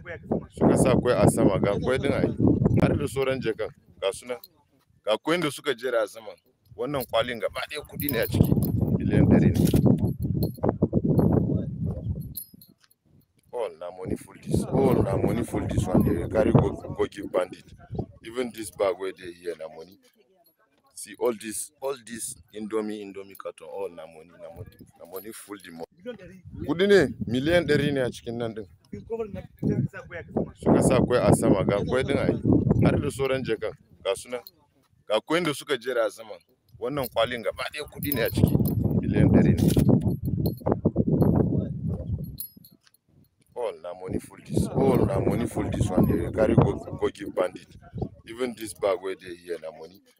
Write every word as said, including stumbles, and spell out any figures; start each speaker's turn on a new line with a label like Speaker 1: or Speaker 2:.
Speaker 1: suka sa kwai a sama, ga kwai din ai har da sauran jakan ga su nan, ga kwain da suka jera a sama. Wannan kwalin gaba ɗaya kuɗi ne a ciki, miliyan ɗari ne. All na money full this, all na money full this one. They carry go, go give bandit. Even this bag where they here na money. See all this, all this Indomie, Indomie carton, all na money, na money, na money full the money. Kudi ne miliyan ɗari ne a cikin nan din. Suka sa kwai a sama, ga kwai din ai har da sauran jakan ga su nan, ga kwain da suka jera a sama. Wannan kwalin gaba ɗaya kuɗi ne a ciki, miliyan ɗari ne. All na money full this, all na money full this one. They carry go, go give bandit. Even this bag where they here na money.